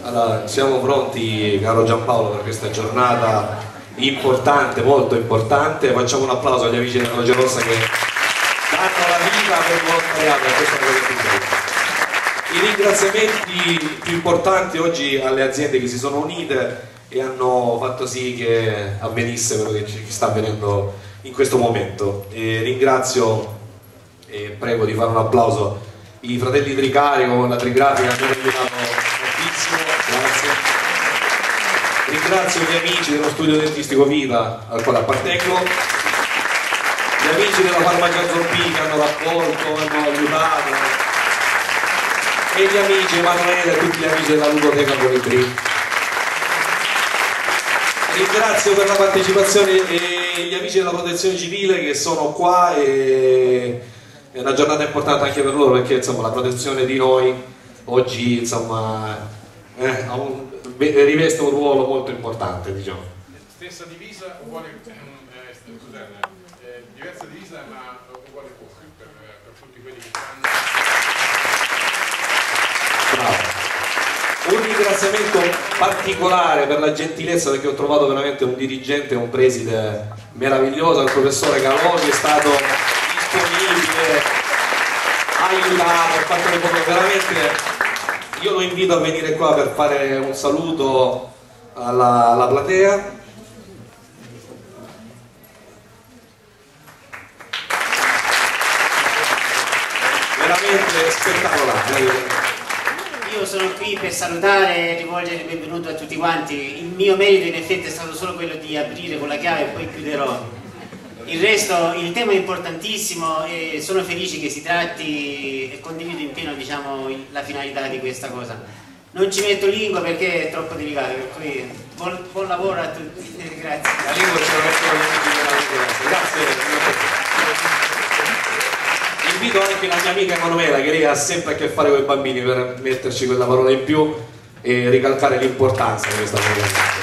Allora, siamo pronti, caro Giampaolo, per questa giornata importante, molto importante. Facciamo un applauso agli amici della Croce Rossa che danno la vita per il volontariato a questa collettività. I ringraziamenti più importanti oggi alle aziende che si sono unite e hanno fatto sì che avvenisse quello che sta avvenendo in questo momento. Ringrazio e prego di fare un applauso i fratelli Tricarico con la Trigrafica che hanno aiutato moltissimo, grazie. Ringrazio gli amici dello studio dentistico Vita al quale appartengo, gli amici della Farmacia Zombì che hanno raccolto, hanno aiutato, e gli amici Emanuele e tutti gli amici della Ludoteca Colibri. Ringrazio per la partecipazione e gli amici della Protezione Civile che sono qua, e è una giornata importante anche per loro perché insomma la protezione di noi oggi insomma riveste un ruolo molto importante, diciamo. Stessa divisa, uguale, diversa divisa ma uguale posto per tutti quelli che fanno. Bravo. Un ringraziamento particolare per la gentilezza, perché ho trovato veramente un dirigente e un preside meraviglioso, il professore Calò, che è stato disponibile, ha aiutato, ha fatto le cose veramente. Io lo invito a venire qua per fare un saluto alla platea. Veramente spettacolare. Io sono qui per salutare e rivolgere il benvenuto a tutti quanti. Il mio merito in effetti è stato solo quello di aprire con la chiave e poi chiuderò. Il resto, il tema è importantissimo e sono felice che si tratti e condivido in pieno, diciamo, la finalità di questa cosa. Non ci metto lingua perché è troppo delicato, per cui buon lavoro a tutti. Grazie. La lingua ce la mettono gli amici della Ludoteca. Grazie. Invito anche la mia amica Emanuela, che lei ha sempre a che fare con i bambini, per metterci quella parola in più e ricalcare l'importanza di questa cosa.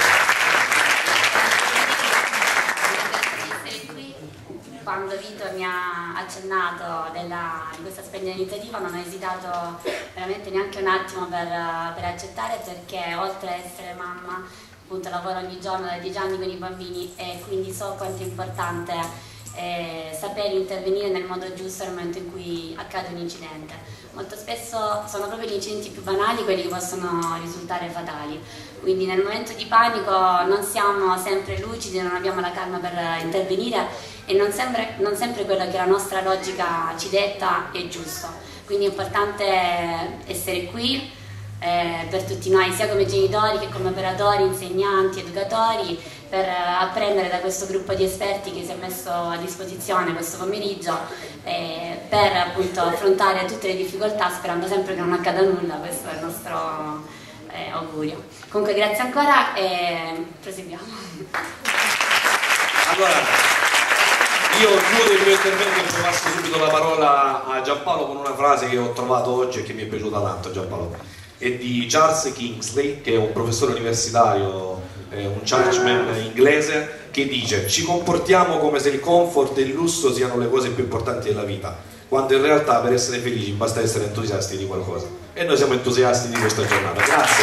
Quando Vito mi ha accennato di questa splendida iniziativa non ho esitato veramente neanche un attimo per accettare, perché oltre a essere mamma appunto lavoro ogni giorno da 10 anni con i bambini e quindi so quanto è importante sapere intervenire nel modo giusto nel momento in cui accade un incidente. Molto spesso sono proprio gli incidenti più banali quelli che possono risultare fatali, quindi nel momento di panico non siamo sempre lucidi, non abbiamo la calma per intervenire e non sempre quello che la nostra logica ci detta è giusto. Quindi è importante essere qui per tutti noi, sia come genitori che come operatori, insegnanti, educatori, per apprendere da questo gruppo di esperti che si è messo a disposizione questo pomeriggio per appunto affrontare tutte le difficoltà, sperando sempre che non accada nulla. Questo è il nostro augurio. Comunque grazie ancora e proseguiamo. Allora, io chiudo il mio intervento e passo subito la parola a Giampaolo con una frase che ho trovato oggi e che mi è piaciuta tanto. Giampaolo, è di Charles Kingsley, che è un professore universitario, un churchman inglese, che dice: ci comportiamo come se il comfort e il lusso siano le cose più importanti della vita, quando in realtà per essere felici basta essere entusiasti di qualcosa, e noi siamo entusiasti di questa giornata. Grazie.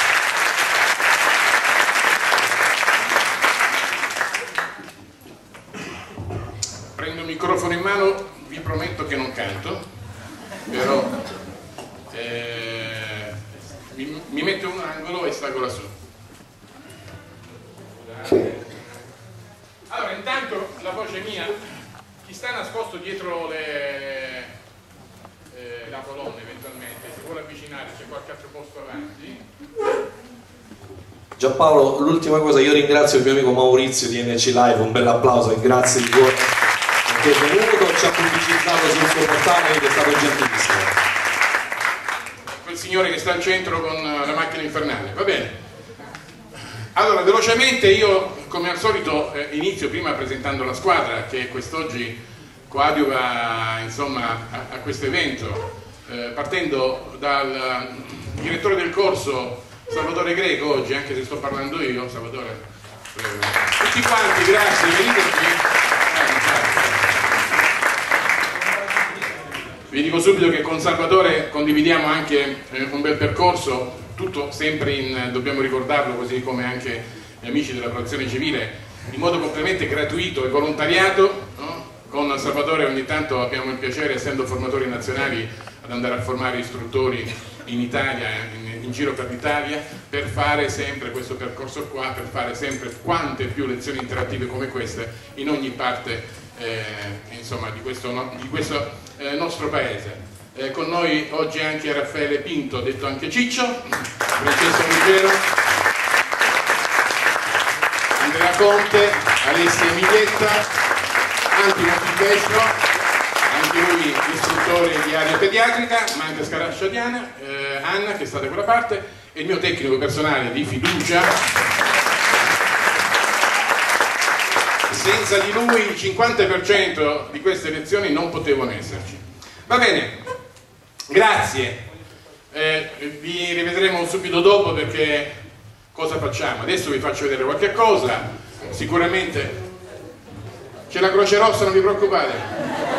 Prendo il microfono in mano, vi prometto che non canto, però mi metto in un angolo e salgo lassù. Allora, intanto la voce mia, chi sta nascosto dietro la colonna eventualmente, se vuole avvicinare, c'è qualche altro posto avanti. Giampaolo, l'ultima cosa, io ringrazio il mio amico Maurizio di NC Live, un bel applauso e grazie di cuore perché è venuto, ci ha pubblicizzato sul suo portale ed è stato gentilissimo. Quel signore che sta al centro con la macchina infernale, va bene. Allora, velocemente io come al solito inizio prima presentando la squadra che quest'oggi coadiuva insomma a questo evento, partendo dal direttore del corso Salvatore Greco oggi, anche se sto parlando io. Salvatore, prego. Tutti quanti, grazie, venite qui. Vi dico subito che con Salvatore condividiamo anche un bel percorso, tutto sempre dobbiamo ricordarlo, così come anche gli amici della protezione civile, in modo completamente gratuito e volontariato, no? Con Salvatore ogni tanto abbiamo il piacere, essendo formatori nazionali, ad andare a formare istruttori in Italia, in giro per l'Italia, per fare sempre questo percorso qua, per fare sempre quante più lezioni interattive come queste in ogni parte insomma, di questo nostro paese. Con noi oggi anche Raffaele Pinto, detto anche Ciccio, Francesco Ruggero, Andrea Conte, Alessia Miglietta, Antimo Filvestro, anche lui istruttore di area pediatrica, manca Scarascia Diana, Anna che è stata da quella parte, e il mio tecnico personale di fiducia. Senza di lui il 50% di queste lezioni non potevano esserci. Va bene, grazie, vi rivedremo subito dopo, perché cosa facciamo? Adesso vi faccio vedere qualche cosa, sicuramente c'è la Croce Rossa, non vi preoccupate.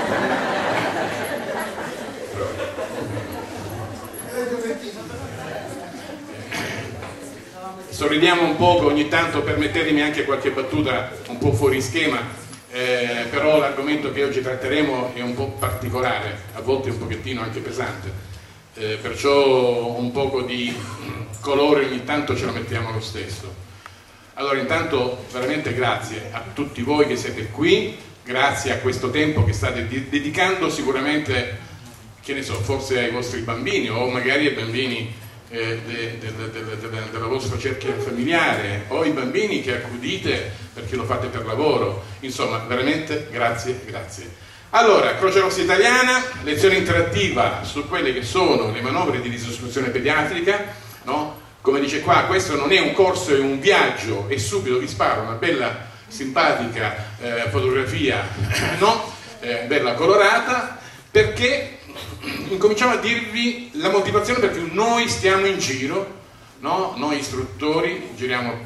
Sorridiamo un poco, ogni tanto permettetemi anche qualche battuta un po' fuori schema, però l'argomento che oggi tratteremo è un po' particolare, a volte un pochettino anche pesante, perciò un poco di colore ogni tanto ce lo mettiamo lo stesso. Allora, intanto veramente grazie a tutti voi che siete qui, grazie a questo tempo che state dedicando sicuramente, che ne so, forse ai vostri bambini o magari ai bambini della vostra cerchia familiare, o i bambini che accudite perché lo fate per lavoro. Insomma, veramente grazie, grazie. Allora, Croce Rossa Italiana, lezione interattiva su quelle che sono le manovre di ricostruzione pediatrica, no? Come dice qua, questo non è un corso, è un viaggio, e subito vi sparo una bella simpatica fotografia, no? Bella colorata, perché incominciamo a dirvi la motivazione per cui noi stiamo in giro, no? Noi istruttori giriamo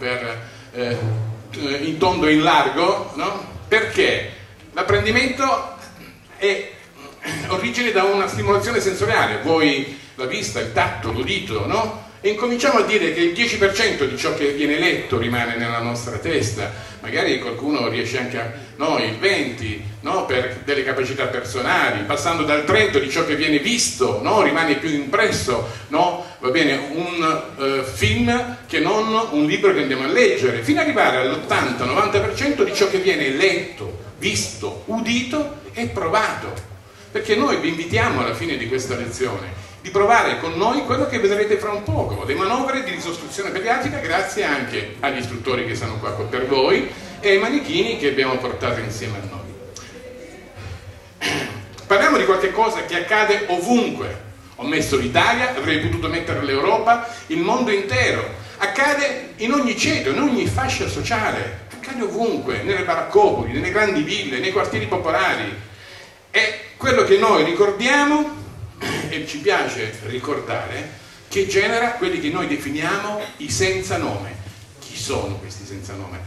in tondo e in largo, no? Perché l'apprendimento è origine da una stimolazione sensoriale, voi la vista, il tatto, l'udito, no? E incominciamo a dire che il 10% di ciò che viene letto rimane nella nostra testa, magari qualcuno riesce anche a, no, il 20%, no, per delle capacità personali, passando dal 30% di ciò che viene visto, no, rimane più impresso, no, va bene, un film che non un libro che andiamo a leggere, fino ad arrivare all'80-90% di ciò che viene letto, visto, udito e provato. Perché noi vi invitiamo alla fine di questa lezione di provare con noi quello che vedrete fra un poco, le manovre di ricostruzione pediatrica, grazie anche agli istruttori che sono qua per voi e ai manichini che abbiamo portato insieme a noi. Parliamo di qualche cosa che accade ovunque. Ho messo l'Italia, avrei potuto mettere l'Europa, il mondo intero. Accade in ogni ceto, in ogni fascia sociale, accade ovunque, nelle baraccopoli, nelle grandi ville, nei quartieri popolari. È quello che noi ricordiamo e ci piace ricordare, che genera quelli che noi definiamo i senza nome. Chi sono questi senza nome?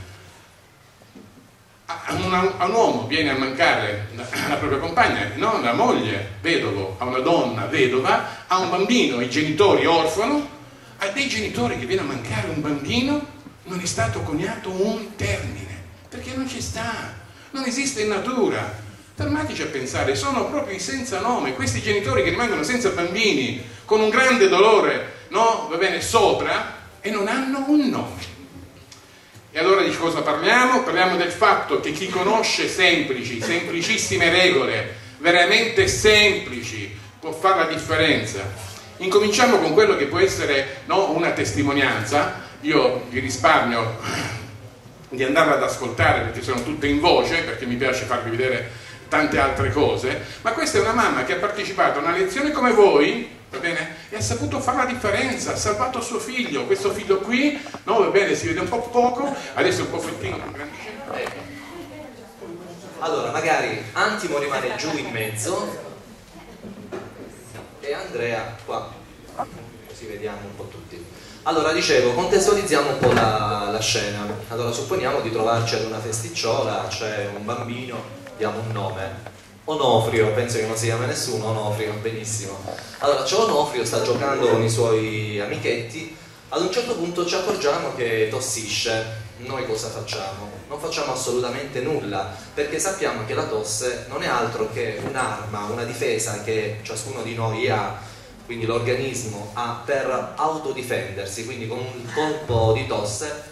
A un uomo viene a mancare la propria compagna, no? La moglie, vedovo, a una donna vedova, a un bambino, i genitori orfano, a dei genitori che viene a mancare un bambino, non è stato coniato un termine, perché non ci sta, non esiste in natura. Fermateci a pensare, sono proprio i senza nome, questi genitori che rimangono senza bambini, con un grande dolore, no? Va bene, sopra, e non hanno un nome. E allora di cosa parliamo? Parliamo del fatto che chi conosce semplicissime regole, veramente semplici, può fare la differenza. Incominciamo con quello che può essere, no, una testimonianza. Io vi risparmio di andarla ad ascoltare perché sono tutte in voce, perché mi piace farvi vedere tante altre cose, ma questa è una mamma che ha partecipato a una lezione come voi, va bene? E ha saputo fare la differenza, ha salvato suo figlio, questo figlio qui, no, va bene, si vede un po' poco, adesso è un po' fettino, allora magari Antimo rimane giù in mezzo e Andrea qua, così vediamo un po' tutti. Allora dicevo, contestualizziamo un po' la scena. Allora supponiamo di trovarci ad una festicciola, c'è un bambino, diamo un nome, Onofrio, penso che non si chiama nessuno, Onofrio, benissimo. Allora, c'è Onofrio, sta giocando con i suoi amichetti, ad un certo punto ci accorgiamo che tossisce. Noi cosa facciamo? Non facciamo assolutamente nulla, perché sappiamo che la tosse non è altro che un'arma, una difesa che ciascuno di noi ha, quindi l'organismo ha per autodifendersi, quindi con un colpo di tosse,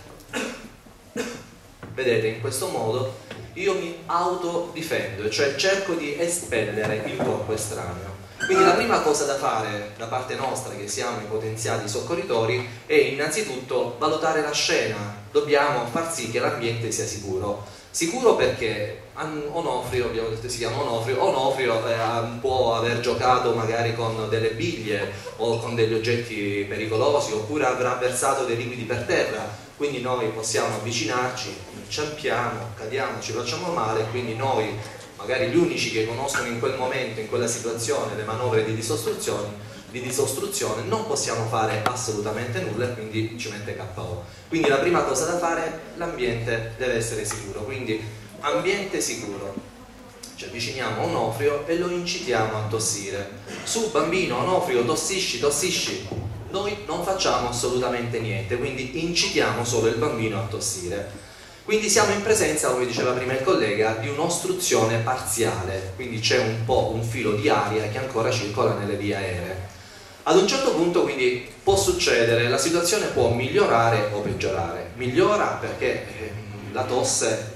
vedete, in questo modo io mi autodifendo, cioè cerco di espellere il corpo estraneo. Quindi la prima cosa da fare da parte nostra, che siamo i potenziali soccorritori, è innanzitutto valutare la scena. Dobbiamo far sì che l'ambiente sia sicuro. Sicuro perché Onofrio, abbiamo detto si chiama Onofrio, Onofrio può aver giocato magari con delle biglie o con degli oggetti pericolosi, oppure avrà versato dei liquidi per terra. Quindi noi possiamo avvicinarci, inciampiamo, cadiamo, ci facciamo male, quindi noi, magari gli unici che conoscono in quel momento, in quella situazione, le manovre di disostruzione, non possiamo fare assolutamente nulla e quindi ci mette KO. Quindi la prima cosa da fare, l'ambiente deve essere sicuro, quindi ambiente sicuro. Ci avviciniamo a Onofrio e lo incitiamo a tossire. Su bambino, Onofrio, tossisci, tossisci. Noi non facciamo assolutamente niente, quindi incitiamo solo il bambino a tossire. Quindi siamo in presenza, come diceva prima il collega, di un'ostruzione parziale, quindi c'è un po' un filo di aria che ancora circola nelle vie aeree. Ad un certo punto quindi può succedere, la situazione può migliorare o peggiorare. Migliora perché la tosse,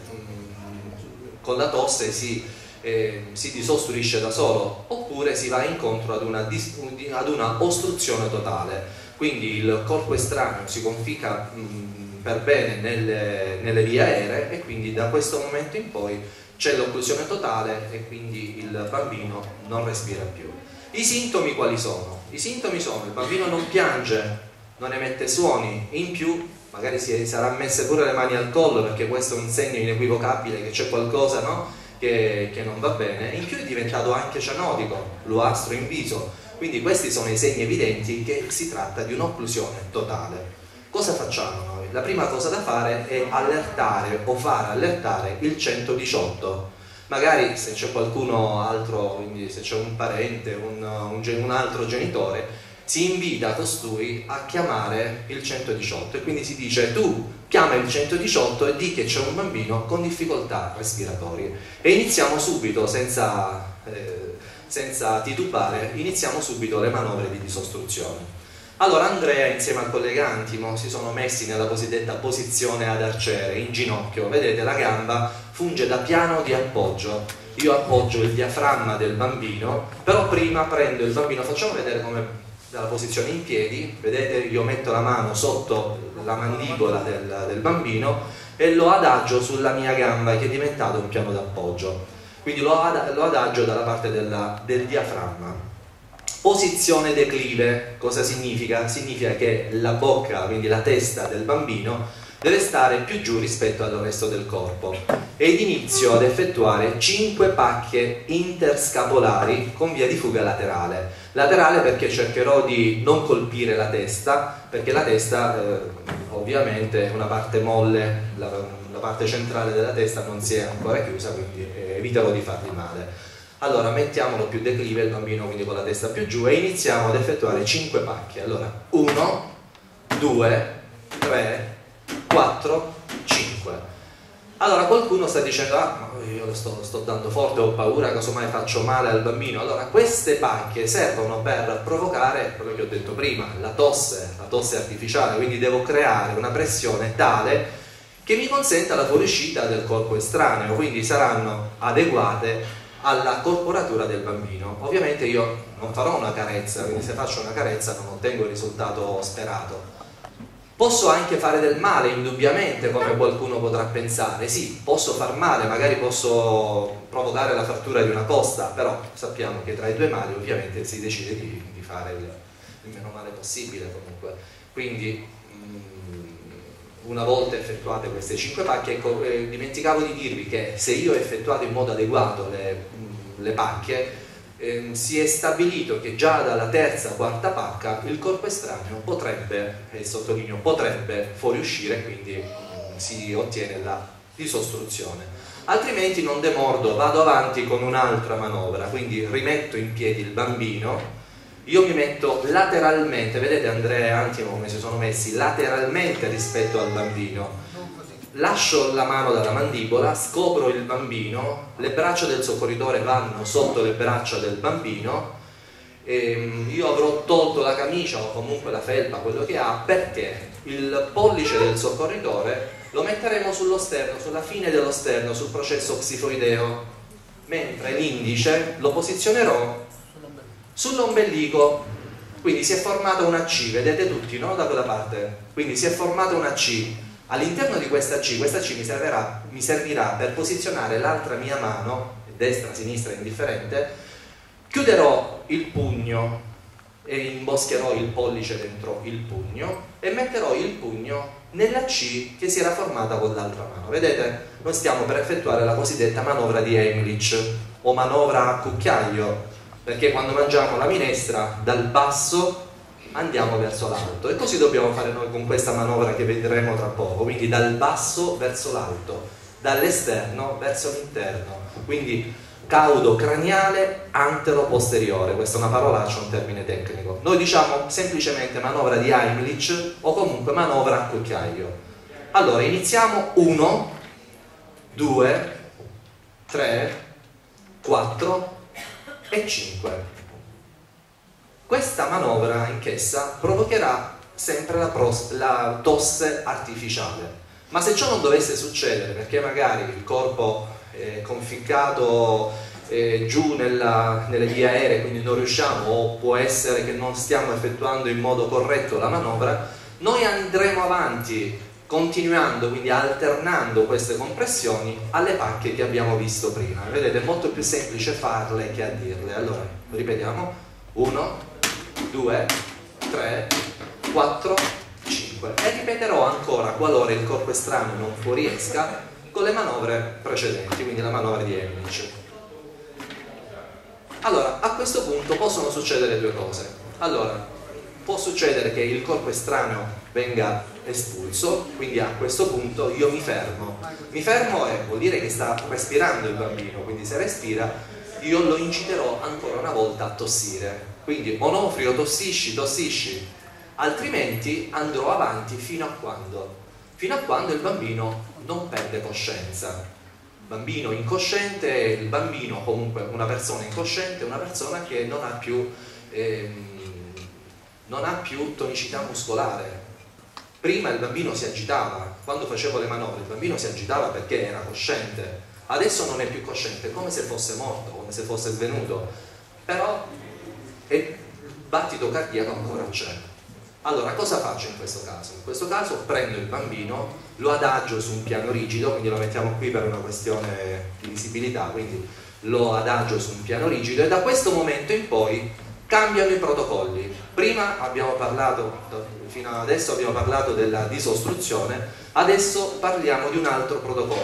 con la tosse si disostruisce da solo, oppure si va incontro ad una ostruzione totale, quindi il corpo estraneo si conficca per bene nelle vie aeree e quindi da questo momento in poi c'è l'occlusione totale e quindi il bambino non respira più. I sintomi quali sono? I sintomi sono: il bambino non piange, non emette suoni, in più magari si sarà messe pure le mani al collo, perché questo è un segno inequivocabile che c'è qualcosa, no? che non va bene. In più è diventato anche cianotico, bluastro in viso, quindi questi sono i segni evidenti che si tratta di un'occlusione totale. Cosa facciamo noi? La prima cosa da fare è allertare o far allertare il 118. Magari se c'è qualcuno altro, quindi se c'è un parente, un altro genitore, si invita costui a chiamare il 118 e quindi si dice: tu chiama il 118 e di che c'è un bambino con difficoltà respiratorie. E iniziamo subito, senza titubare, iniziamo subito le manovre di disostruzione. Allora Andrea insieme al collega Antimo si sono messi nella cosiddetta posizione ad arciere, in ginocchio. Vedete, la gamba funge da piano di appoggio. Io appoggio il diaframma del bambino, però prima prendo il bambino, facciamo vedere come dalla posizione in piedi, vedete, io metto la mano sotto la mandibola del bambino e lo adagio sulla mia gamba, che è diventato un piano d'appoggio. Quindi lo adagio dalla parte del diaframma. Posizione declive, cosa significa? Significa che la bocca, quindi la testa del bambino, deve stare più giù rispetto al resto del corpo, ed inizio ad effettuare 5 pacche interscapolari con via di fuga laterale. Laterale perché cercherò di non colpire la testa, perché la testa ovviamente è una parte molle, la parte centrale della testa non si è ancora chiusa, quindi eviterò di fargli male. Allora mettiamolo più declive il bambino, quindi con la testa più giù, e iniziamo ad effettuare 5 pacche. Allora 1, 2, 3, 4, 5. Allora qualcuno sta dicendo: ah, io lo sto dando forte, ho paura, casomai faccio male al bambino. Allora queste pacche servono per provocare quello che ho detto prima, la tosse artificiale, quindi devo creare una pressione tale che mi consenta la fuoriuscita del corpo estraneo, quindi saranno adeguate alla corporatura del bambino. Ovviamente io non farò una carezza, quindi se faccio una carezza non ottengo il risultato sperato. Posso anche fare del male, indubbiamente, come qualcuno potrà pensare. Sì, posso far male, magari posso provocare la frattura di una costa, però sappiamo che tra i due mali ovviamente si decide di fare il meno male possibile comunque. Quindi una volta effettuate queste 5 pacche, ecco, dimenticavo di dirvi che se io ho effettuato in modo adeguato le pacche, si è stabilito che già dalla terza, quarta pacca il corpo estraneo potrebbe, e sottolineo potrebbe, fuoriuscire, quindi si ottiene la disostruzione. altrimenti non demordo, vado avanti con un'altra manovra, quindi rimetto in piedi il bambino, io mi metto lateralmente, vedete Andrea e Antimo come si sono messi lateralmente rispetto al bambino, lascio la mano dalla mandibola, scopro il bambino, le braccia del soccorritore vanno sotto le braccia del bambino, io avrò tolto la camicia o comunque la felpa, quello che ha, perché il pollice del soccorritore lo metteremo sullo sterno, sulla fine dello sterno, sul processo xifoideo, mentre l'indice lo posizionerò sull'ombelico. Quindi si è formata una C, vedete tutti, no? Da quella parte, quindi si è formata una C. All'interno di questa C mi servirà per posizionare l'altra mia mano, destra, sinistra, indifferente, chiuderò il pugno e imboscherò il pollice dentro il pugno e metterò il pugno nella C che si era formata con l'altra mano. Vedete? Noi stiamo per effettuare la cosiddetta manovra di Heimlich o manovra a cucchiaio, perché quando mangiamo la minestra dal basso andiamo verso l'alto, e così dobbiamo fare noi con questa manovra che vedremo tra poco, quindi dal basso verso l'alto, dall'esterno verso l'interno, quindi caudo craniale antero-posteriore, questa è una parolaccia, un termine tecnico. Noi diciamo semplicemente manovra di Heimlich o comunque manovra a cucchiaio. Allora iniziamo 1, 2, 3, 4 e 5. Questa manovra anch'essa provocherà sempre la tosse artificiale, ma se ciò non dovesse succedere, perché magari il corpo è conficcato giù nelle vie aeree, quindi non riusciamo, o può essere che non stiamo effettuando in modo corretto la manovra, noi andremo avanti continuando, quindi alternando queste compressioni alle pacche che abbiamo visto prima. Vedete, è molto più semplice farle che a dirle. Allora, ripetiamo: 1, 2, 3, 4, 5, e ripeterò ancora qualora il corpo estraneo non fuoriesca con le manovre precedenti, quindi la manovra di Heimlich. Allora, a questo punto possono succedere due cose. Allora, può succedere che il corpo estraneo venga espulso, quindi a questo punto io mi fermo. Mi fermo vuol dire che sta respirando il bambino, quindi se respira io lo inciterò ancora una volta a tossire. Quindi Onofrio, tossisci, tossisci, altrimenti andrò avanti fino a quando? Fino a quando il bambino non perde coscienza. Bambino incosciente, il bambino, comunque una persona incosciente, è una persona che non ha più tonicità muscolare. Prima il bambino si agitava, quando facevo le manovre il bambino si agitava perché era cosciente, adesso non è più cosciente, come se fosse morto, come se fosse svenuto, però il battito cardiaco ancora c'è. Allora, cosa faccio in questo caso? In questo caso prendo il bambino, lo adagio su un piano rigido, quindi lo mettiamo qui per una questione di visibilità, quindi lo adagio su un piano rigido, e da questo momento in poi cambiano i protocolli. Prima abbiamo parlato, fino adesso abbiamo parlato della disostruzione, adesso parliamo di un altro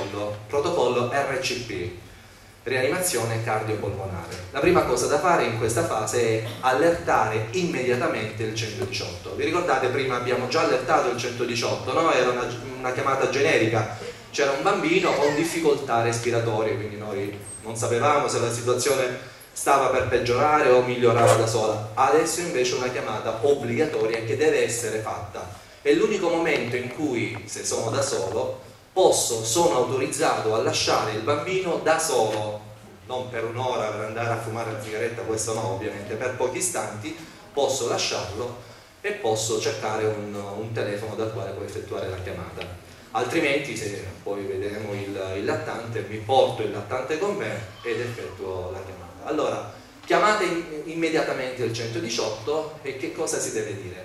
protocollo RCP, rianimazione cardiopolmonare. La prima cosa da fare in questa fase è allertare immediatamente il 118. Vi ricordate, prima abbiamo già allertato il 118, no? Era una chiamata generica, c'era un bambino con difficoltà respiratorie, quindi noi non sapevamo se la situazione stava per peggiorare o migliorare da sola. Adesso invece è una chiamata obbligatoria che deve essere fatta. È l'unico momento in cui, se sono da solo, sono autorizzato a lasciare il bambino da solo, non per un'ora per andare a fumare la sigaretta, questo no ovviamente, per pochi istanti posso lasciarlo e posso cercare un telefono dal quale puoi effettuare la chiamata. Altrimenti, se poi vedremo il lattante, mi porto il lattante con me ed effettuo la chiamata. Allora, chiamate immediatamente il 118 e che cosa si deve dire?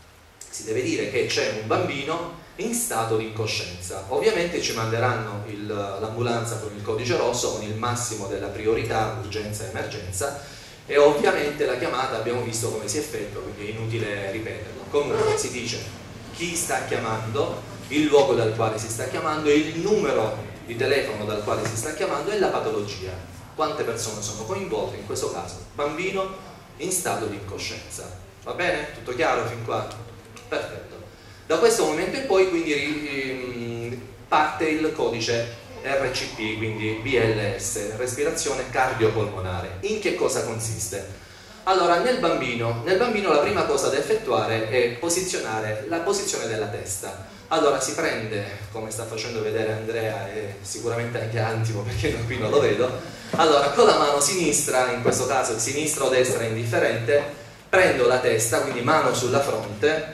Si deve dire che c'è un bambino in stato di incoscienza. Ovviamente ci manderanno l'ambulanza con il codice rosso, con il massimo della priorità, urgenza e emergenza, e ovviamente la chiamata abbiamo visto come si effettua, quindi è inutile ripeterlo. Comunque si dice chi sta chiamando, il luogo dal quale si sta chiamando, il numero di telefono dal quale si sta chiamando e la patologia. Quante persone sono coinvolte, in questo caso bambino in stato di incoscienza. Va bene? Tutto chiaro fin qua? Perfetto. Da questo momento in poi quindi parte il codice RCP, quindi BLS, respirazione cardiopolmonare. In che cosa consiste? Allora, nel bambino la prima cosa da effettuare è posizionare la posizione della testa. Allora si prende, come sta facendo vedere Andrea e sicuramente anche Antimo, perché qui non lo vedo, allora con la mano sinistra, in questo caso sinistra o destra indifferente, prendo la testa, quindi mano sulla fronte,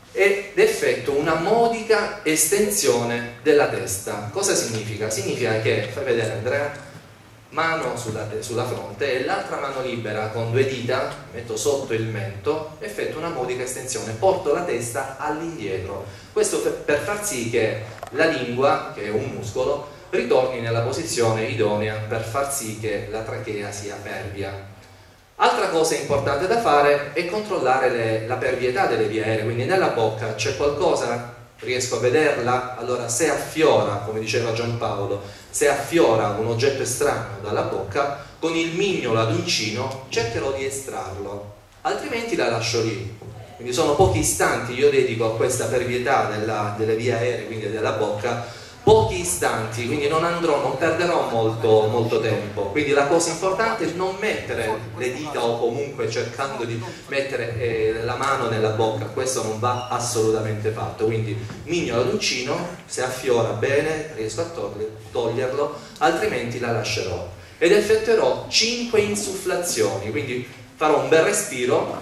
ed effettuo una modica estensione della testa. Cosa significa? Significa che, fai vedere Andrea, mano sulla fronte e l'altra mano libera con 2 dita, metto sotto il mento, effettuo una modica estensione, porto la testa all'indietro. Questo per far sì che la lingua, che è un muscolo, ritorni nella posizione idonea per far sì che la trachea sia pervia. Altra cosa importante da fare è controllare la pervietà delle vie aeree, quindi nella bocca c'è qualcosa, riesco a vederla? Allora se affiora, come diceva Giampaolo, se affiora un oggetto estraneo dalla bocca, con il mignolo ad uncino cercherò di estrarlo, altrimenti la lascio lì. Quindi sono pochi istanti, io dedico a questa pervietà delle vie aeree, quindi della bocca, pochi istanti, quindi non perderò molto tempo. Quindi la cosa importante è non mettere le dita o comunque cercando di mettere la mano nella bocca, questo non va assolutamente fatto. Quindi mignolo ad uncino, se affiora bene riesco a toglierlo, altrimenti la lascerò. Ed effettuerò 5 insufflazioni, quindi farò un bel respiro,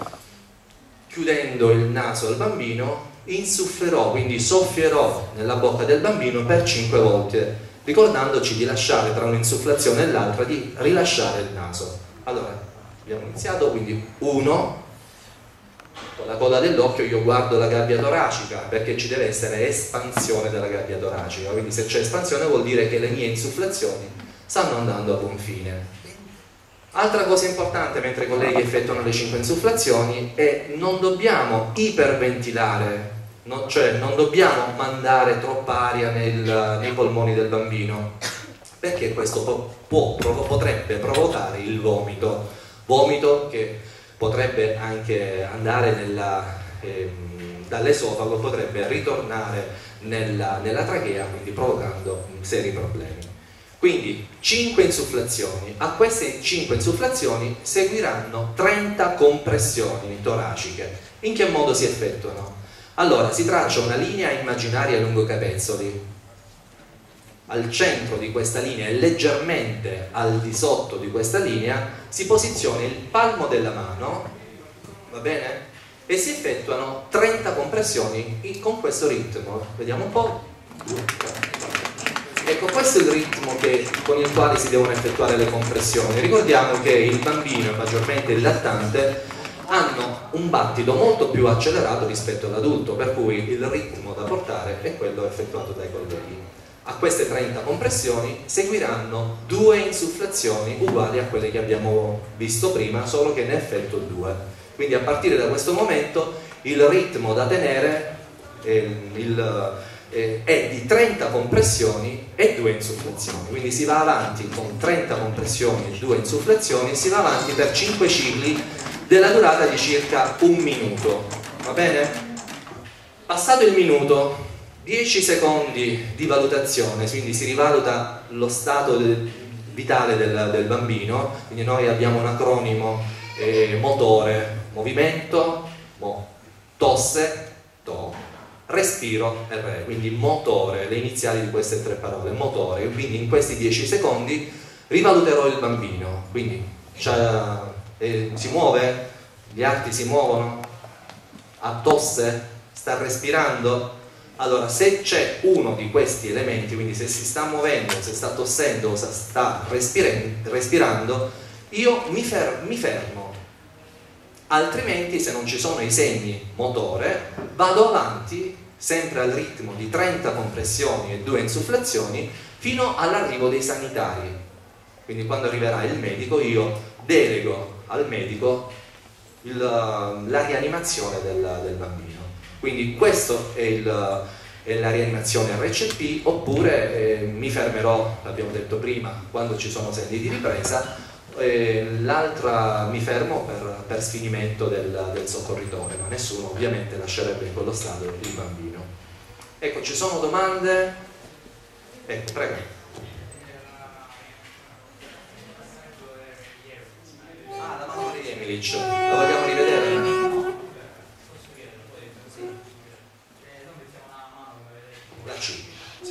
chiudendo il naso al bambino, insufflerò, quindi soffierò nella bocca del bambino per 5 volte, ricordandoci di lasciare tra un'insufflazione e l'altra, di rilasciare il naso. Allora, abbiamo iniziato, quindi 1, con la coda dell'occhio io guardo la gabbia toracica, perché ci deve essere espansione della gabbia toracica, quindi se c'è espansione vuol dire che le mie insufflazioni stanno andando a buon fine. Altra cosa importante mentre i colleghi effettuano le 5 insufflazioni è non dobbiamo iperventilare, cioè non dobbiamo mandare troppa aria nei polmoni del bambino, perché questo potrebbe provocare il vomito che potrebbe anche andare dall'esofago, potrebbe ritornare nella trachea, quindi provocando seri problemi. Quindi 5 insufflazioni, a queste 5 insufflazioni seguiranno 30 compressioni toraciche. In che modo si effettuano? Allora, si traccia una linea immaginaria lungo i capezzoli, al centro di questa linea e leggermente al di sotto di questa linea si posiziona il palmo della mano, va bene? E si effettuano 30 compressioni con questo ritmo. Vediamo un po'. Ecco, questo è il ritmo con il quale si devono effettuare le compressioni. Ricordiamo che il bambino, maggiormente il lattante, hanno un battito molto più accelerato rispetto all'adulto, per cui il ritmo da portare è quello effettuato dai colleghi. A queste 30 compressioni seguiranno 2 insufflazioni uguali a quelle che abbiamo visto prima, solo che ne effettuo 2. Quindi a partire da questo momento il ritmo da tenere è di 30 compressioni e 2 insufflazioni, quindi si va avanti con 30 compressioni e 2 insufflazioni, si va avanti per 5 cicli della durata di circa 1 minuto, va bene? Passato il minuto, 10 secondi di valutazione, quindi si rivaluta lo stato vitale del bambino, quindi noi abbiamo un acronimo motore, movimento, tosse, to, respiro, R, quindi motore, le iniziali di queste 3 parole, motore. Quindi in questi 10 secondi rivaluterò il bambino, quindi si muove, gli arti si muovono, ha tosse, sta respirando. Allora, se c'è uno di questi elementi, quindi se si sta muovendo, se sta tossendo o se sta respirando, io mi fermo. Altrimenti, se non ci sono i segni motore, vado avanti sempre al ritmo di 30 compressioni e 2 insufflazioni fino all'arrivo dei sanitari. Quindi quando arriverà il medico io delego al medico la rianimazione del bambino. Quindi questo è la rianimazione RCP, oppure mi fermerò, l'abbiamo detto prima, quando ci sono segni di ripresa. L'altra mi fermo per sfinimento del soccorritore, ma nessuno ovviamente lascerebbe in quello stato il bambino. Ecco, ci sono domande? Ecco, prego. Jemilic, lo vogliamo rivedere? La C. Sì.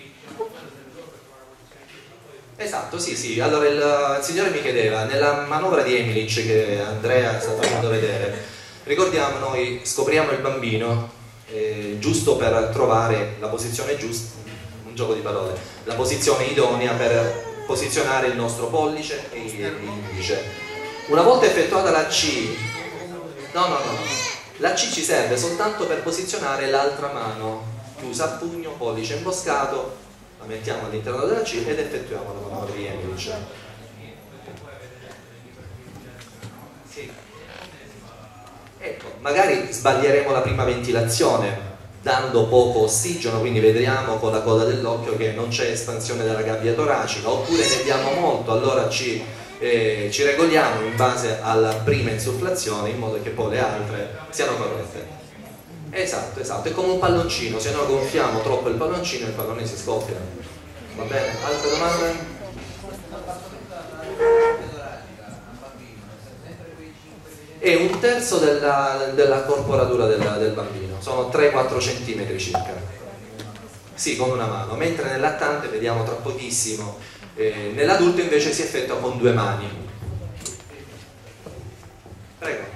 Esatto, sì, sì. Allora il signore mi chiedeva, nella manovra di Jemilic che Andrea sta facendo vedere, ricordiamo, noi scopriamo il bambino giusto per trovare la posizione giusta, un gioco di parole, la posizione idonea per posizionare il nostro pollice e l'indice. Una volta effettuata la C, no, la C ci serve soltanto per posizionare l'altra mano chiusa a pugno, pollice imboscato, la mettiamo all'interno della C ed effettuiamo la manovra di Jemilic. Sì. Ecco, magari sbaglieremo la prima ventilazione dando poco ossigeno, quindi vedremo con la coda dell'occhio che non c'è espansione della gabbia toracica, oppure ne diamo molto, allora ci regoliamo in base alla prima insufflazione in modo che poi le altre siano corrette. Esatto, è come un palloncino, se noi gonfiamo troppo il pallone si scoppia. Va bene? Altre domande? È un terzo della corporatura del bambino, sono 3-4 centimetri circa. Sì, con una mano, mentre nel lattante vediamo tra pochissimo, nell'adulto invece si effettua con 2 mani. Prego.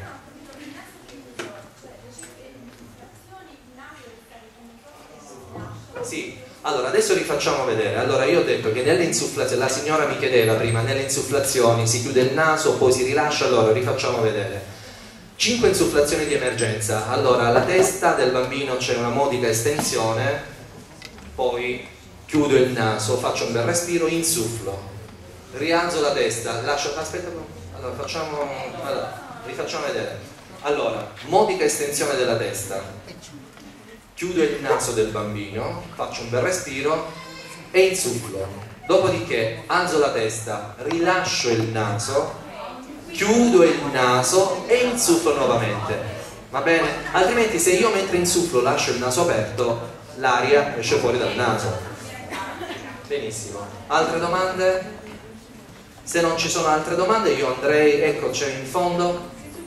Sì, allora adesso rifacciamo vedere. Allora io ho detto che nelle insufflazioni, la signora mi chiedeva prima, nelle insufflazioni si chiude il naso, poi si rilascia, allora rifacciamo vedere. 5 insufflazioni di emergenza. Allora alla testa del bambino c'è una modica estensione, poi chiudo il naso, faccio un bel respiro, insufflo, rialzo la testa, lascio, aspetta, allora rifacciamo vedere. Allora, modica estensione della testa, chiudo il naso del bambino, faccio un bel respiro e insufflo, dopodiché alzo la testa, rilascio il naso, chiudo il naso e insufflo nuovamente, va bene? Altrimenti se io mentre insufflo lascio il naso aperto, l'aria esce fuori dal naso. Benissimo, altre domande? Se non ci sono altre domande io andrei, ecco c'è in fondo.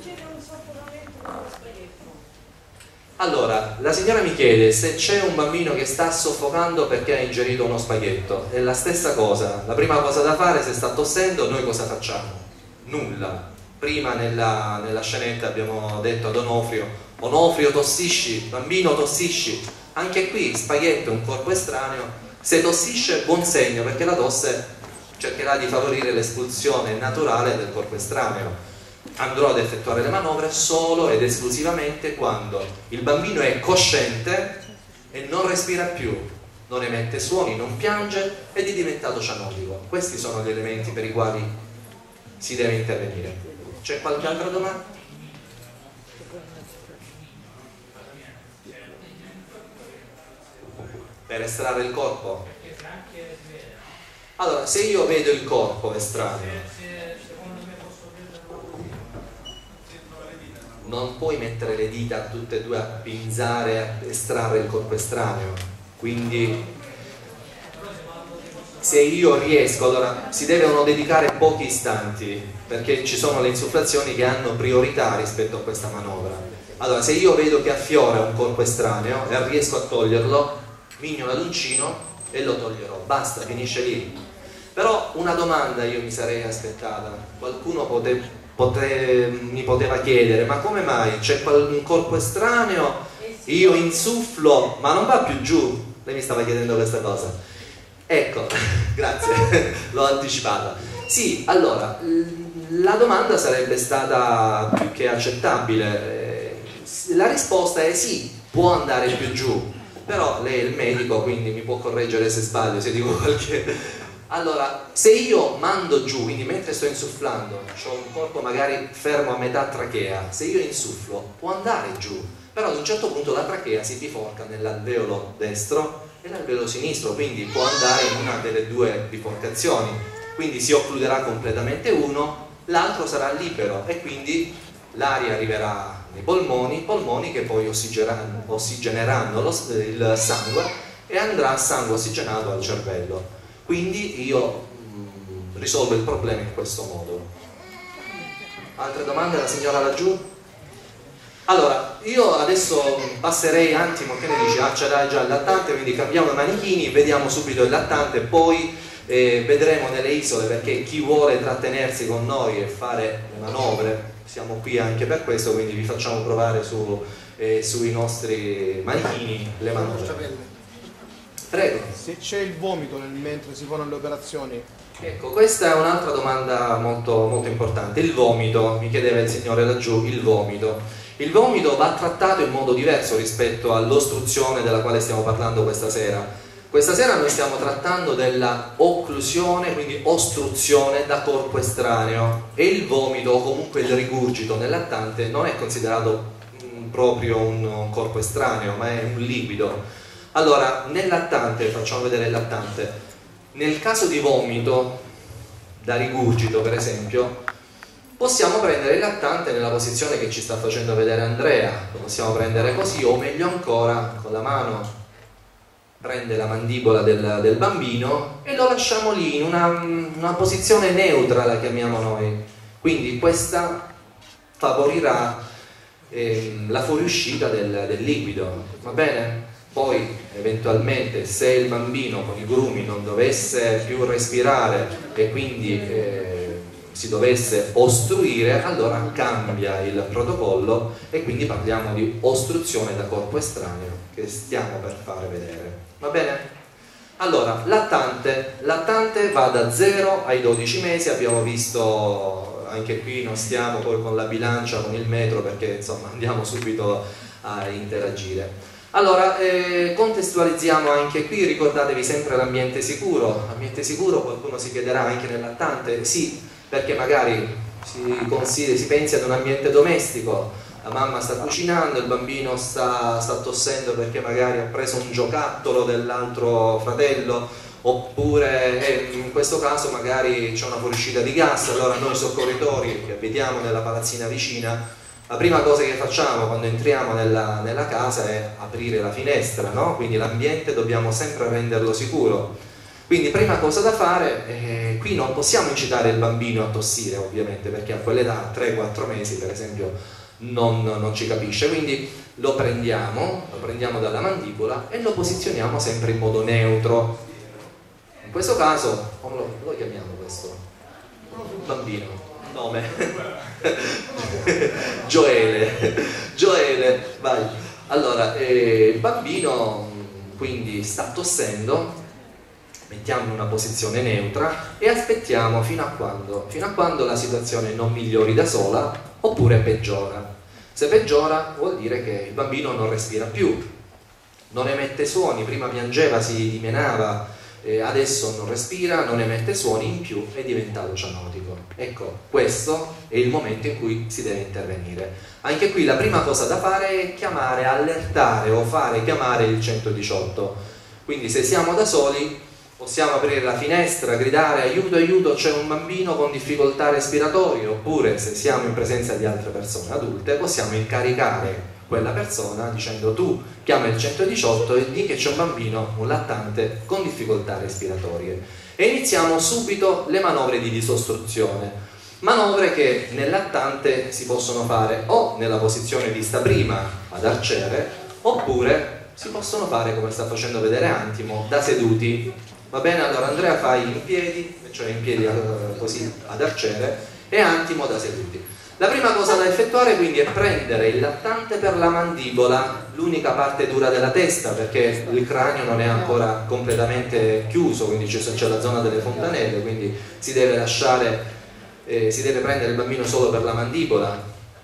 Allora, la signora mi chiede se c'è un bambino che sta soffocando perché ha ingerito uno spaghetto. È la stessa cosa, la prima cosa da fare, se sta tossendo, noi cosa facciamo? Nulla. Prima nella scenetta abbiamo detto ad Onofrio tossisci, bambino tossisci. Anche qui spaghetto è un corpo estraneo, se tossisce buon segno perché la tosse cercherà di favorire l'espulsione naturale del corpo estraneo. Andrò ad effettuare le manovre solo ed esclusivamente quando il bambino è cosciente e non respira più, non emette suoni, non piange ed è diventato cianotico. Questi sono gli elementi per i quali si deve intervenire. C'è qualche altra domanda? Per estrarre il corpo? Allora, se io vedo il corpo estraneo, non puoi mettere le dita tutte e due a pinzare, a estrarre il corpo estraneo. Quindi se io riesco, allora si devono dedicare pochi istanti perché ci sono le insufflazioni che hanno priorità rispetto a questa manovra. Allora, se io vedo che affiora un corpo estraneo e riesco a toglierlo, migno l'uncino e lo toglierò, basta, finisce lì. Però una domanda io mi sarei aspettata, qualcuno mi poteva chiedere, ma come mai c'è un corpo estraneo, io insufflo ma non va più giù? Lei mi stava chiedendo questa cosa. Ecco, grazie, l'ho anticipata. Sì, allora, la domanda sarebbe stata più che accettabile. La risposta è sì, può andare più giù, però lei è il medico, quindi mi può correggere se sbaglio, se dico qualche... Allora, se io mando giù, quindi mentre sto insufflando, ho un corpo magari fermo a metà trachea, se io insufflo può andare giù, però ad un certo punto la trachea si biforca nell'alveolo destro e l'alveolo sinistro, quindi può andare in una delle due biforcazioni, quindi si occluderà completamente uno, l'altro sarà libero e quindi l'aria arriverà nei polmoni che poi ossigeneranno il sangue e andrà sangue ossigenato al cervello. Quindi io risolvo il problema in questo modo. Altre domande? La signora laggiù? Allora, io adesso passerei un attimo, che ne dici? Ah, c'era già il lattante, quindi cambiamo i manichini, vediamo subito il lattante, poi vedremo nelle isole, perché chi vuole trattenersi con noi e fare le manovre, siamo qui anche per questo, quindi vi facciamo provare sui nostri manichini le manovre. Prego. Se c'è il vomito mentre si fanno le operazioni. Ecco, questa è un'altra domanda molto, molto importante. Il vomito, mi chiedeva il signore laggiù, il vomito. Il vomito va trattato in modo diverso rispetto all'ostruzione della quale stiamo parlando questa sera. Questa sera noi stiamo trattando della occlusione, quindi ostruzione da corpo estraneo, e il vomito o comunque il rigurgito nel lattante non è considerato proprio un corpo estraneo, ma è un liquido. Allora, nel lattante, facciamo vedere il lattante, nel caso di vomito da rigurgito per esempio, possiamo prendere il lattante nella posizione che ci sta facendo vedere Andrea, lo possiamo prendere così, o meglio ancora con la mano prende la mandibola del bambino e lo lasciamo lì in una posizione neutra, la chiamiamo noi. Quindi questa favorirà la fuoriuscita del liquido, va bene? Poi eventualmente se il bambino con i grumi non dovesse più respirare e quindi si dovesse ostruire, allora cambia il protocollo e quindi parliamo di ostruzione da corpo estraneo che stiamo per fare vedere, va bene? Allora, lattante va da 0 ai 12 mesi, abbiamo visto anche qui, non stiamo poi con la bilancia, con il metro, perché insomma andiamo subito a interagire. Allora, contestualizziamo anche qui, ricordatevi sempre l'ambiente sicuro. Ambiente sicuro, qualcuno si chiederà anche nel lattante? Sì, perché magari si pensi ad un ambiente domestico, la mamma sta cucinando, il bambino sta tossendo perché magari ha preso un giocattolo dell'altro fratello, oppure in questo caso magari c'è una fuoriuscita di gas, allora noi soccorritori che abitiamo nella palazzina vicina, la prima cosa che facciamo quando entriamo nella casa è aprire la finestra, no? Quindi l'ambiente dobbiamo sempre renderlo sicuro. Quindi prima cosa da fare, qui non possiamo incitare il bambino a tossire ovviamente, perché a quell'età, 3-4 mesi per esempio, non ci capisce, quindi lo prendiamo dalla mandibola e lo posizioniamo sempre in modo neutro. In questo caso, come lo chiamiamo questo? Bambino. Nome? Gioele, vai. Allora, il bambino quindi sta tossendo, mettiamo in una posizione neutra e aspettiamo fino a quando la situazione non migliori da sola oppure peggiora. Se peggiora vuol dire che il bambino non respira più, non emette suoni, prima piangeva, si dimenava, adesso non respira, non emette suoni, in più è diventato cianotico. Ecco, questo è il momento in cui si deve intervenire. Anche qui la prima cosa da fare è chiamare, allertare o fare chiamare il 118. Quindi se siamo da soli possiamo aprire la finestra, gridare aiuto, aiuto, c'è un bambino con difficoltà respiratorie, oppure se siamo in presenza di altre persone adulte possiamo incaricare quella persona dicendo tu chiama il 118 e di che c'è un bambino, un lattante con difficoltà respiratorie, e iniziamo subito le manovre di disostruzione, manovre che nel lattante si possono fare o nella posizione vista prima ad arciere, oppure si possono fare come sta facendo vedere Antimo da seduti, va bene? Allora Andrea fai in piedi, cioè in piedi così ad arciere, e Antimo da seduti. La prima cosa da effettuare quindi è prendere il lattante per la mandibola, l'unica parte dura della testa, perché il cranio non è ancora completamente chiuso, quindi c'è la zona delle fontanelle, quindi si deve prendere il bambino solo per la mandibola,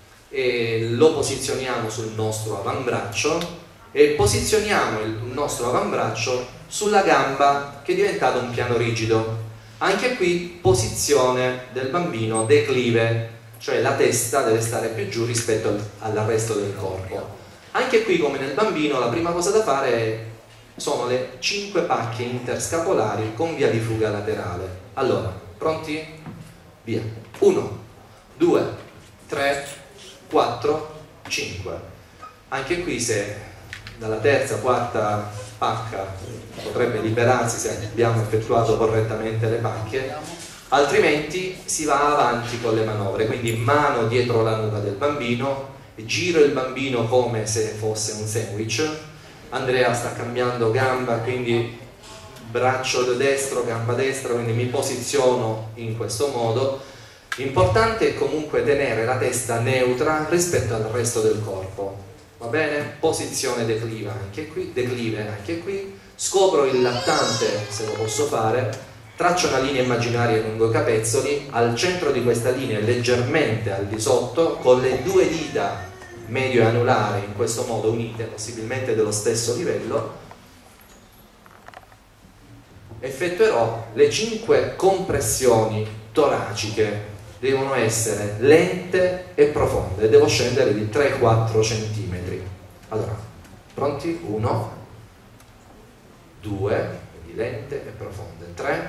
e lo posizioniamo sul nostro avambraccio e posizioniamo il nostro avambraccio sulla gamba che è diventato un piano rigido. Anche qui posizione del bambino declive, cioè la testa deve stare più giù rispetto all'arresto del corpo. Anche qui, come nel bambino, la prima cosa da fare sono le 5 pacche interscapolari con via di fuga laterale. Allora, pronti? Via. 1, 2, 3, 4, 5. Anche qui, se dalla terza, quarta pacca potrebbe liberarsi se abbiamo effettuato correttamente le pacche, altrimenti si va avanti con le manovre, quindi mano dietro la nuca del bambino, giro il bambino come se fosse un sandwich. Andrea sta cambiando gamba, quindi braccio destro, gamba destra, quindi mi posiziono in questo modo. L'importante è comunque tenere la testa neutra rispetto al resto del corpo, va bene? Posizione declive anche qui, scopro il lattante se lo posso fare, traccio una linea immaginaria lungo i capezzoli, al centro di questa linea leggermente al di sotto, con le due dita medio e anulare in questo modo unite, possibilmente dello stesso livello, effettuerò le 5 compressioni toraciche. Devono essere lente e profonde, devo scendere di 3-4 cm. Allora, pronti? 1, 2, quindi lente e profonde, 3,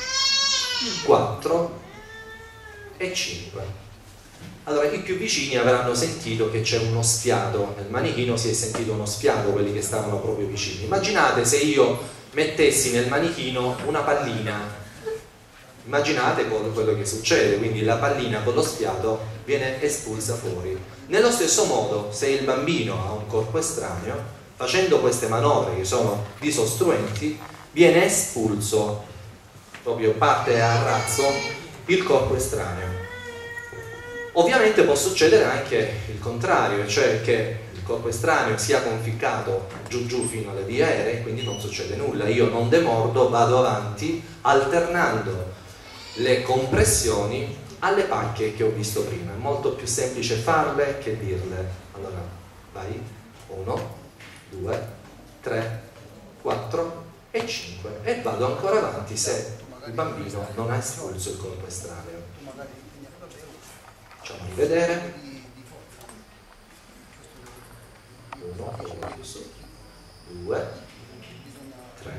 4 e 5. Allora, i più vicini avranno sentito che c'è uno sfiato, nel manichino si è sentito uno sfiato, quelli che stavano proprio vicini. Immaginate se io mettessi nel manichino una pallina, immaginate quello che succede, quindi la pallina con lo sfiato viene espulsa fuori. Nello stesso modo, se il bambino ha un corpo estraneo, facendo queste manovre che sono disostruenti, viene espulso, proprio parte a razzo, il corpo estraneo. Ovviamente può succedere anche il contrario, cioè che il corpo estraneo sia conficcato giù fino alle vie aeree, quindi non succede nulla, io non demordo, vado avanti alternando le compressioni alle pacche che ho visto prima. È molto più semplice farle che dirle. Allora, vai, 1, 2, 3, 4 e 5 e vado ancora avanti se il bambino non ha espulso il corpo estraneo. Facciamo rivedere. 1, 2, 3,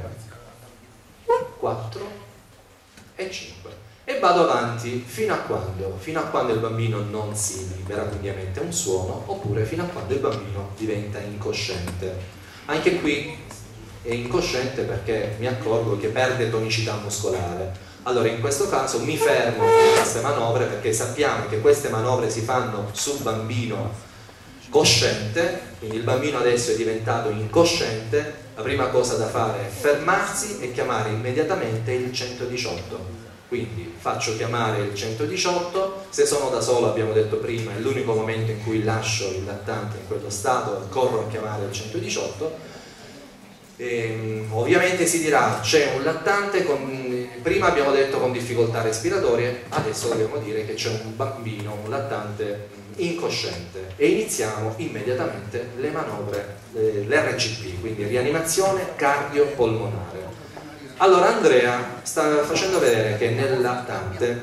4 e 5 e vado avanti fino a quando? Fino a quando il bambino non si libera, quindi emette un suono, oppure fino a quando il bambino diventa incosciente. Anche qui è incosciente perché mi accorgo che perde tonicità muscolare. Allora in questo caso mi fermo con queste manovre, perché sappiamo che queste manovre si fanno sul bambino cosciente, quindi il bambino adesso è diventato incosciente. La prima cosa da fare è fermarsi e chiamare immediatamente il 118. Quindi faccio chiamare il 118, se sono da solo, abbiamo detto prima, è l'unico momento in cui lascio il lattante in quello stato, corro a chiamare il 118. Ovviamente si dirà c'è un lattante prima abbiamo detto con difficoltà respiratorie, adesso dobbiamo dire che c'è un bambino, un lattante incosciente, e iniziamo immediatamente le manovre, l'RCP, quindi rianimazione cardiopolmonare. Allora Andrea sta facendo vedere che nel lattante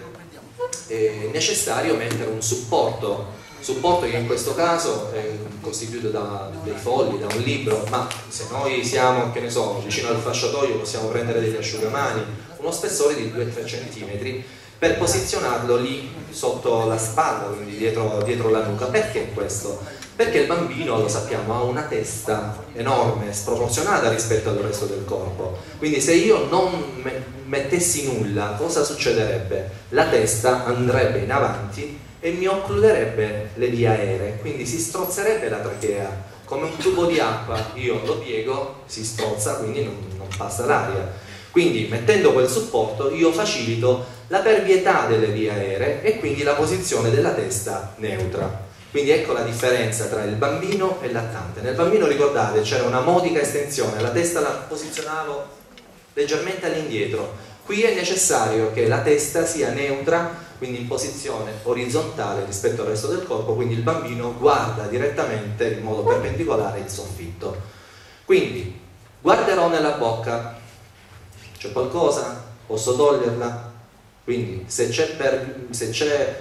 è necessario mettere un supporto che in questo caso è costituito da dei fogli, da un libro, ma se noi siamo, che ne so, vicino al fasciatoio possiamo prendere degli asciugamani, uno spessore di 2-3 cm per posizionarlo lì sotto la spalla, quindi dietro la nuca. Perché questo? Perché il bambino, lo sappiamo, ha una testa enorme, sproporzionata rispetto al resto del corpo, quindi se io non mettessi nulla, cosa succederebbe? La testa andrebbe in avanti e mi occluderebbe le vie aeree, quindi si strozzerebbe la trachea, come un tubo di acqua, io lo piego, si strozza, quindi non passa l'aria. Quindi mettendo quel supporto io facilito la pervietà delle vie aeree e quindi la posizione della testa neutra. Quindi ecco la differenza tra il bambino e il lattante. Nel bambino, ricordate, c'era una modica estensione, la testa la posizionavo leggermente all'indietro. Qui è necessario che la testa sia neutra, quindi in posizione orizzontale rispetto al resto del corpo, quindi il bambino guarda direttamente in modo perpendicolare il soffitto. Quindi guarderò nella bocca, c'è qualcosa? Posso toglierla? Quindi se c'è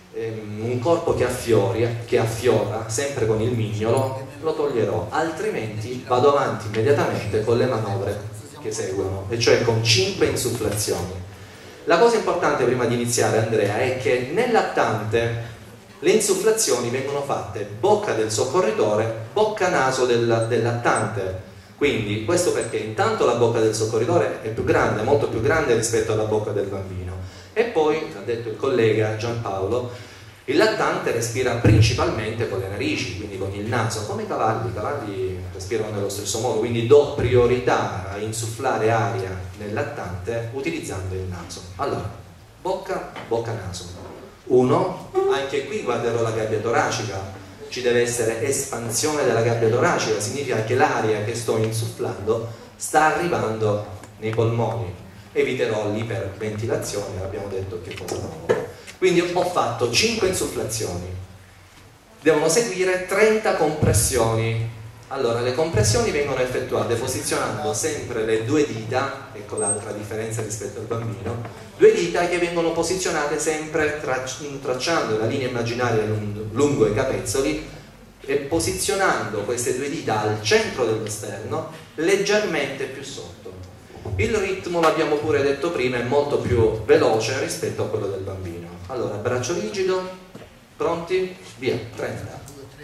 un corpo che affiora sempre con il mignolo, lo toglierò, altrimenti vado avanti immediatamente con le manovre che seguono, e cioè con 5 insufflazioni. La cosa importante prima di iniziare, Andrea, è che nel lattante le insufflazioni vengono fatte bocca del soccorritore, bocca naso del lattante. Quindi questo perché intanto la bocca del soccorritore è più grande, molto più grande rispetto alla bocca del bambino. E poi, ha detto il collega Giampaolo, il lattante respira principalmente con le narici, quindi con il naso, come i cavalli respirano nello stesso modo, quindi do priorità a insufflare aria nel lattante utilizzando il naso. Allora, bocca, naso. 1, anche qui guarderò la gabbia toracica, ci deve essere espansione della gabbia toracica, significa che l'aria che sto insufflando sta arrivando nei polmoni. Eviterò l'iperventilazione, abbiamo detto che cosa no. Quindi ho fatto 5 insufflazioni, devono seguire 30 compressioni. Allora, le compressioni vengono effettuate posizionando sempre le 2 dita, ecco l'altra differenza rispetto al bambino, 2 dita che vengono posizionate sempre tracciando la linea immaginaria lungo i capezzoli e posizionando queste 2 dita al centro dello sterno, leggermente più sotto. Il ritmo, l'abbiamo pure detto prima, è molto più veloce rispetto a quello del bambino. Allora, braccio rigido, pronti? Via, 30.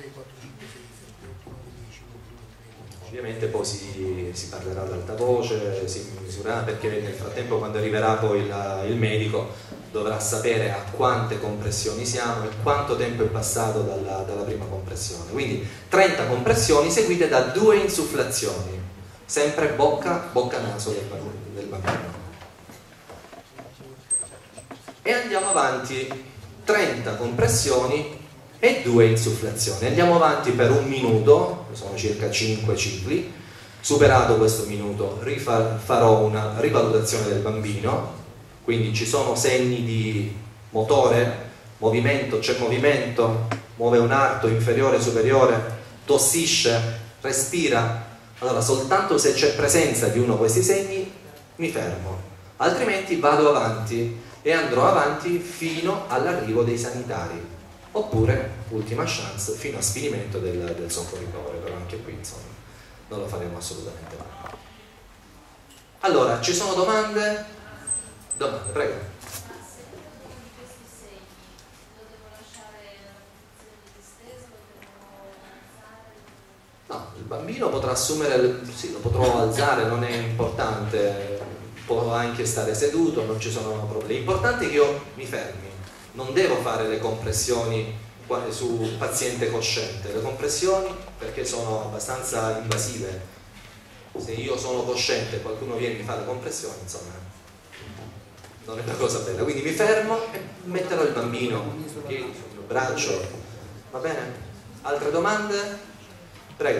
Ovviamente poi si parlerà ad alta voce, si misurerà, perché nel frattempo quando arriverà poi il medico dovrà sapere a quante compressioni siamo e quanto tempo è passato dalla prima compressione. Quindi 30 compressioni seguite da 2 insufflazioni, sempre bocca, naso del bambino. E andiamo avanti, 30 compressioni e 2 insufflazioni. Andiamo avanti per 1 minuto, sono circa 5 cicli. Superato questo minuto farò una rivalutazione del bambino, quindi ci sono segni di motore, movimento, c'è movimento, muove un arto inferiore, superiore, tossisce, respira. Allora, soltanto se c'è presenza di uno di questi segni mi fermo, altrimenti vado avanti e andrò avanti fino all'arrivo dei sanitari, oppure, ultima chance, fino a sfinimento del soccorritore, però anche qui insomma non lo faremo assolutamente mai. Allora, ci sono domande? Domande, prego. No, il bambino potrà assumere, sì, lo potrò alzare, non è importante, può anche stare seduto, non ci sono problemi. L'importante è che io mi fermi, non devo fare le compressioni su un paziente cosciente. Le compressioni, perché sono abbastanza invasive, se io sono cosciente e qualcuno viene e mi fa le compressioni, insomma, non è una cosa bella. Quindi mi fermo e metterò il bambino sul braccio, va bene? Altre domande? Prego.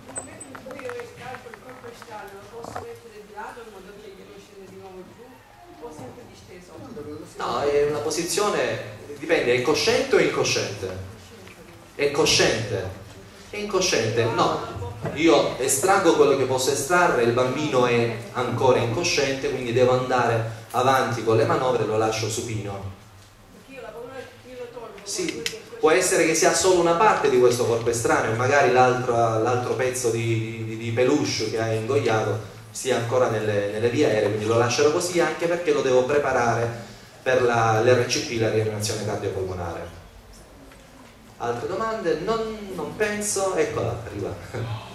No, è una posizione, dipende, è cosciente o incosciente? È cosciente. È incosciente? No. Io estraggo quello che posso estrarre, il bambino è ancora incosciente, quindi devo andare avanti con le manovre e lo lascio supino. Sì, può essere che sia solo una parte di questo corpo estraneo, magari l'altro pezzo di peluche che hai ingoiato sia ancora nelle vie aeree, quindi lo lascerò così, anche perché lo devo preparare per l'RCP, la rianimazione cardiopolmonare. Altre domande? Non penso. Eccola, arriva.